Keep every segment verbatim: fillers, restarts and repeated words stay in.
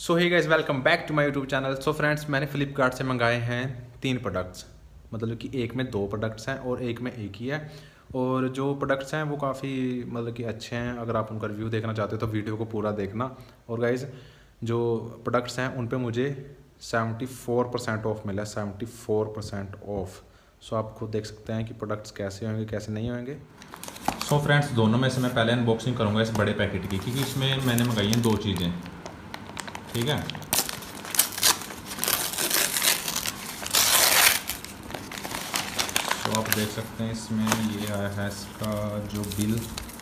सो हे guys, welcome back to my YouTube channel. So friends, मैंने फ्लिपकार्ट से मंगाए हैं तीन प्रोडक्ट्स, मतलब कि एक में दो प्रोडक्ट्स हैं और एक में एक ही है। और जो प्रोडक्ट्स हैं वो काफ़ी मतलब कि अच्छे हैं। अगर आप उनका रिव्यू देखना चाहते हो तो वीडियो को पूरा देखना। और गाइस, जो प्रोडक्ट्स हैं उन पे मुझे सेवेंटी फोर परसेंट ऑफ मिला है, seventy four percent off. So आप खुद देख सकते हैं कि प्रोडक्ट्स कैसे होंगे कैसे नहीं होंगे। सो so फ्रेंड्स, दोनों में से मैं पहले अनबॉक्सिंग करूंगा इस बड़े पैकेट की, क्योंकि इसमें मैंने मंगाई हैं दो चीज़ें। ठीक है, तो आप देख सकते हैं इसमें ये आया है इसका जो बिल।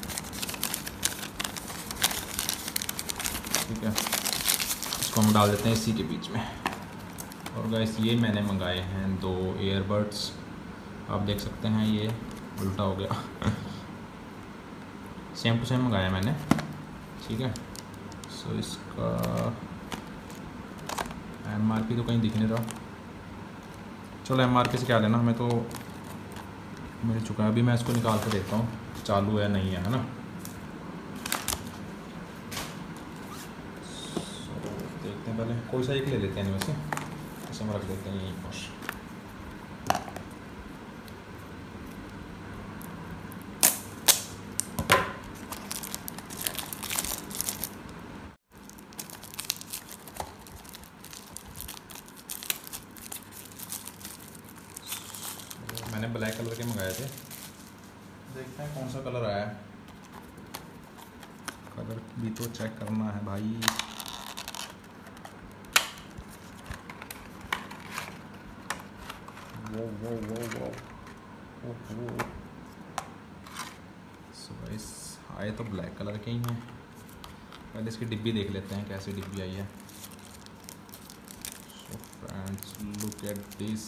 ठीक है, इसको हम डाल देते हैं इसी के बीच में। और गाइस, ये मैंने मंगाए हैं दो ईयरबड्स। आप देख सकते हैं ये उल्टा हो गया सेम टू सेम मंगाया मैंने। ठीक है, सो इसका एम आर पी तो कहीं दिख नहीं रहा। चलो एम आर पी से क्या लेना, हमें तो मिल चुका है। अभी मैं इसको निकाल कर देखता हूँ चालू है नहीं है, है ना। so, देखते हैं, पहले कोई सा एक ले लेते हैं वैसे, इसे हम रख देते हैं यहीं पर। मैंने ब्लैक कलर के मंगाए थे, देखते हैं कौन सा कलर आया है। कलर भी तो चेक करना है भाई। वो वो वो वो वो सो गाइस, आए तो ब्लैक कलर के ही हैं। पहले इसकी डिब्बी देख लेते हैं कैसी डिब्बी आई है। So friends, look at this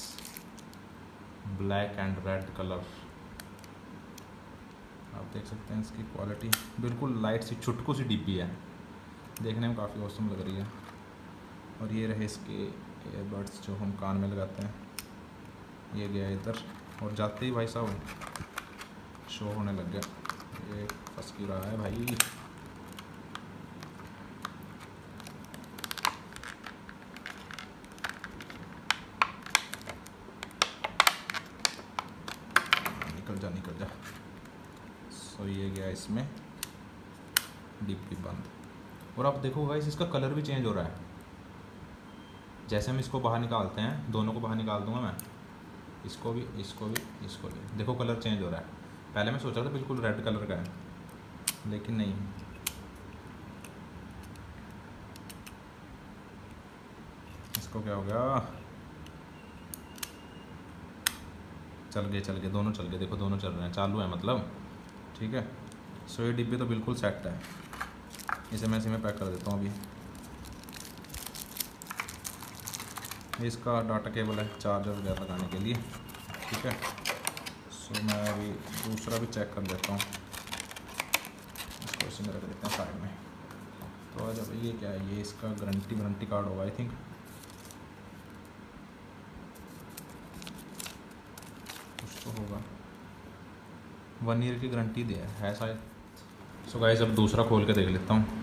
black and red colour. आप देख सकते हैं इसकी क्वालिटी बिल्कुल लाइट सी छुटकू सी डिब्बी है, देखने में काफ़ी औसम लग रही है। और ये रहे इसके ईयरबड्स जो हम कान में लगाते हैं। ये गया इधर और जाते ही भाई साहब शो होने लग गया। ये फंस की रहा है भाई। निकल जा निकल जा। सो ये गया इसमें डिब्बी बंद। और आप देखो गाइस, इसका कलर भी चेंज हो रहा है। जैसे हम इसको बाहर निकालते हैं, दोनों को बाहर निकाल दूंगा मैं, इसको भी इसको भी इसको भी, देखो कलर चेंज हो रहा है। पहले मैं सोचा था बिल्कुल रेड कलर का है, लेकिन नहीं। इसको क्या हो गया, चल गए चल गए दोनों चल गए। देखो दोनों चल रहे हैं, चालू है मतलब। ठीक है, सो ये डिब्बी तो बिल्कुल सेट है। इसे मैं इसी में पैक कर देता हूँ अभी। इसका डाटा केबल है चार्जर वगैरह लगाने के लिए। ठीक है, सो मैं अभी दूसरा भी चेक कर लेता हूँ। इसको इसी में रख देते हैं साइड में। तो आज अब ये क्या है, ये इसका गारंटी वारंटी कार्ड होगा आई थिंक। कुछ तो होगा, वन ईयर की गारंटी दिया है शायद। सो गाइस, अब दूसरा खोल के देख लेता हूँ।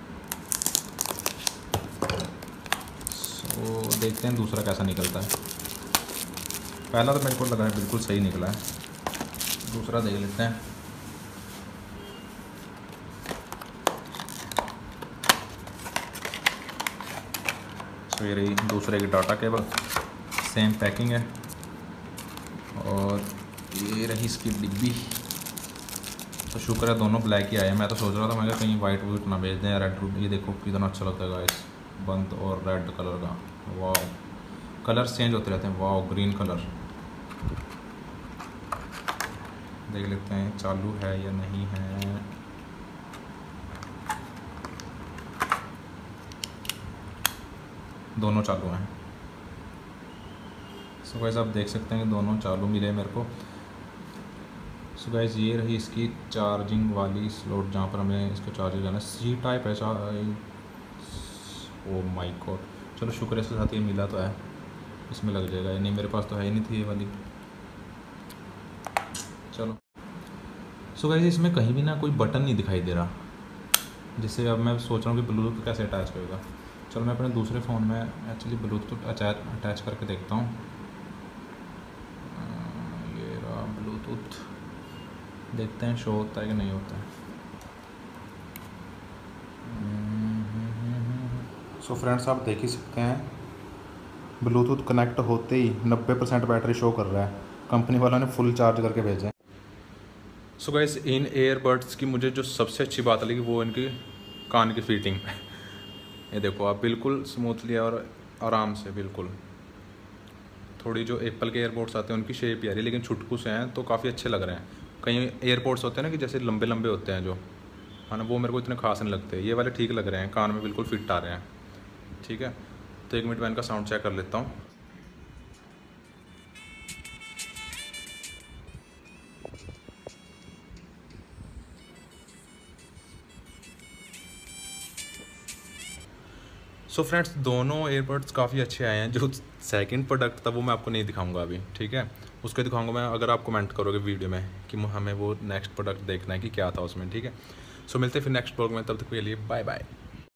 सो देखते हैं दूसरा कैसा निकलता है। पहला तो मेरे को लगा है बिल्कुल सही निकला है, दूसरा देख लेते हैं। सो ये रही दूसरे की डाटा केबल, सेम पैकिंग है। और ये रही इसकी डिब्बी। तो शुक्र है दोनों ब्लैक ही आए। मैं तो सोच रहा था मैं कहीं वाइट वुइट ना भेज दें, रेड। ये देखो कितना अच्छा लगता है गाइस, बंद और रेड कलर का। वाह, कलर चेंज होते रहते हैं। वाह, ग्रीन कलर। देख लेते हैं चालू है या नहीं है। दोनों चालू हैं। सो गाइस, आप देख सकते हैं कि दोनों चालू मिले मेरे को। सो गाइस, ये रही इसकी चार्जिंग वाली स्लॉट जहाँ पर हमें इसको चार्जर जाना है। सी टाइप है। ओ माय गॉड, चलो शुक्र है इसके साथ ये मिला तो है, इसमें लग जाएगा। नहीं, मेरे पास तो है ही नहीं थी ये वाली। चलो, सो गाइस, इसमें कहीं भी ना कोई बटन नहीं दिखाई दे रहा, जिससे अब मैं सोच रहा हूँ कि ब्लूटूथ कैसे अटैच होगा। चलो मैं अपने दूसरे फ़ोन में एक्चुअली ब्लूटूथ अटैच करके देखता हूँ। ये रहा ब्लूटूथ, देखते हैं शो होता है कि नहीं होता है। सो फ्रेंड्स आप देख ही सकते हैं ब्लूटूथ कनेक्ट होते ही नब्बे परसेंट बैटरी शो कर रहा है। कंपनी वालों ने फुल चार्ज करके भेजा है। सो गाइस इन एयरबड्स की मुझे जो सबसे अच्छी बात लगी वो इनकी कान की फिटिंग। ये देखो आप, बिल्कुल स्मूथली और आराम से, बिल्कुल। थोड़ी जो एप्पल के एयरपोर्ट्स आते हैं उनकी शेप यार, लेकिन छुटकू से हैं तो काफ़ी अच्छे लग रहे हैं। कई एयरपोर्ट्स होते हैं ना कि जैसे लंबे लंबे होते हैं जो, है ना, वो मेरे को इतने खास नहीं लगते। ये वाले ठीक लग रहे हैं, कान में बिल्कुल फिट आ रहे हैं। ठीक है, तो एक मिनट मैं इनका साउंड चेक कर लेता हूँ। सो फ्रेंड्स दोनों एयरबड्स काफ़ी अच्छे आए हैं। जो सेकंड प्रोडक्ट था वो मैं आपको नहीं दिखाऊंगा अभी, ठीक है, उसके दिखाऊंगा मैं अगर आप कमेंट करोगे वीडियो में कि हमें वो नेक्स्ट प्रोडक्ट देखना है कि क्या था उसमें। ठीक है, सो मिलते हैं फिर नेक्स्ट ब्लॉग में, तब तक के लिए बाय बाय।